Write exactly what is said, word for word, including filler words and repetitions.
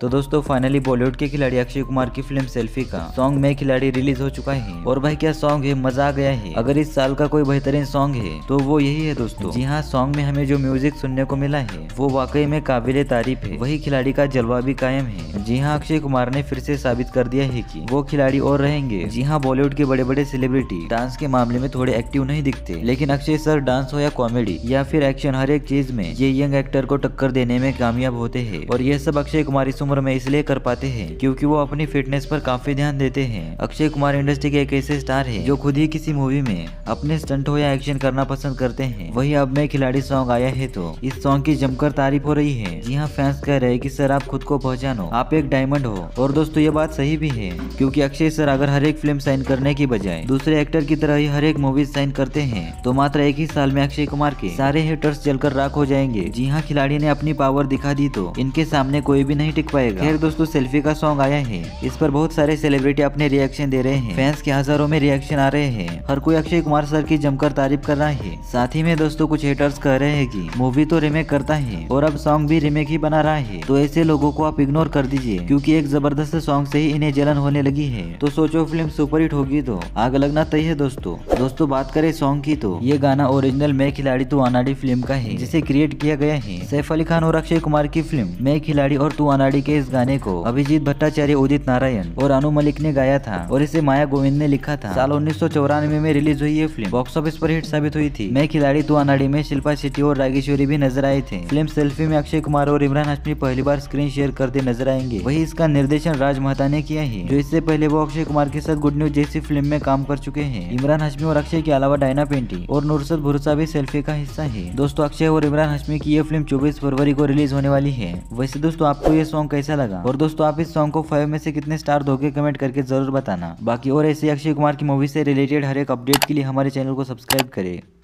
तो दोस्तों फाइनली बॉलीवुड के खिलाड़ी अक्षय कुमार की फिल्म सेल्फी का सॉन्ग मैं खिलाड़ी रिलीज हो चुका है और भाई क्या सॉन्ग है, मजा आ गया है। अगर इस साल का कोई बेहतरीन सॉन्ग है तो वो यही है दोस्तों। जी हाँ, सॉन्ग में हमें जो म्यूजिक सुनने को मिला है वो वाकई में काबिले तारीफ है। वही खिलाड़ी का जलवा भी कायम है। जी हाँ, अक्षय कुमार ने फिर से साबित कर दिया है कि वो खिलाड़ी और रहेंगे। जी हाँ, बॉलीवुड के बड़े बड़े सेलिब्रिटी डांस के मामले में थोड़े एक्टिव नहीं दिखते, लेकिन अक्षय सर डांस हो या कॉमेडी या फिर एक्शन, हर एक चीज में ये यंग एक्टर को टक्कर देने में कामयाब होते हैं। और ये सब अक्षय कुमार इस उम्र में इसलिए कर पाते हैं क्योंकि वो अपनी फिटनेस पर काफी ध्यान देते हैं। अक्षय कुमार इंडस्ट्री के एक ऐसे स्टार हैं जो खुद ही किसी मूवी में अपने स्टंट हो या एक्शन करना पसंद करते हैं। वही अब मैं खिलाड़ी सॉन्ग आया है तो इस सॉन्ग की जमकर तारीफ हो रही है। जी हाँ, फैंस कह रहे हैं कि सर आप खुद को पहचानो, आप एक डायमंड हो। और दोस्तों ये बात सही भी है क्योंकि अक्षय सर अगर हर एक फिल्म साइन करने की बजाय दूसरे एक्टर की तरह ही हर एक मूवी साइन करते हैं तो मात्र एक ही साल में अक्षय कुमार के सारे हेटर्स जलकर राख हो जाएंगे। जी हाँ, खिलाड़ी ने अपनी पावर दिखा दी तो इनके सामने कोई भी नहीं टिक पाएगा। खैर दोस्तों, सेल्फी का सॉन्ग आया है, इस पर बहुत सारे सेलिब्रिटी अपने रिएक्शन दे रहे हैं। फैंस के हजारों में रिएक्शन आ रहे हैं, हर कोई अक्षय कुमार सर की जमकर तारीफ कर रहा है। साथ ही में दोस्तों कुछ हेटर्स कह रहे हैं कि मूवी तो रिमेक करता है और अब सॉन्ग भी रिमेक ही बना रहा है, तो ऐसे लोगों को आप इग्नोर कर दीजिए क्योंकि एक जबरदस्त सॉन्ग से ही इन्हें जलन होने लगी है। तो सोचो फिल्म सुपरहिट होगी तो आग लगना तय है दोस्तों। दोस्तों बात करें सॉन्ग की तो ये गाना ओरिजिनल मैं खिलाड़ी तू अनाड़ी फिल्म का है जिसे क्रिएट किया गया है सैफ अली खान और अक्षय कुमार की फिल्म मैं खिलाड़ी और तू अनाड़ी के इस गाने को अभिजीत भट्टाचार्य, उदित नारायण और अनु मलिक ने गाया था और इसे माया गोविंद ने लिखा था। साल उन्नीस सौ चौरानवे में रिलीज हुई ये फिल्म बॉक्स ऑफिस पर हिट साबित हुई थी। मैं खिलाड़ी तू अनाड़ी में शिल्पा शेट्टी और रागेश्वरी भी नजर आए थे। फिल्म सेल्फी में अक्षय कुमार और इमरान हाशमी पहली बार स्क्रीन शेयर करते नजर आएंगे। वही इसका निर्देशन राज मेहता ने किया है जो इससे पहले वो अक्षय कुमार के साथ गुड न्यूज जैसी फिल्म में काम कर चुके हैं। इमरान हाशमी और अक्षय के अलावा डायना पेंटी और नुसरत भरूचा भी सेल्फी का हिस्सा है। दोस्तों अक्षय और इमरान हाशमी की ये फिल्म चौबीस फरवरी को रिलीज होने वाली है। वैसे दोस्तों आपको ये सॉन्ग कैसा लगा और दोस्तों आप इस सॉन्ग को फाइव में से कितने स्टार दोगे कमेंट करके जरूर बताना। बाकी और ऐसे अक्षय कुमार की मूवी से रिलेटेड हर एक अपडेट के लिए हमारे चैनल को सब्सक्राइब करें।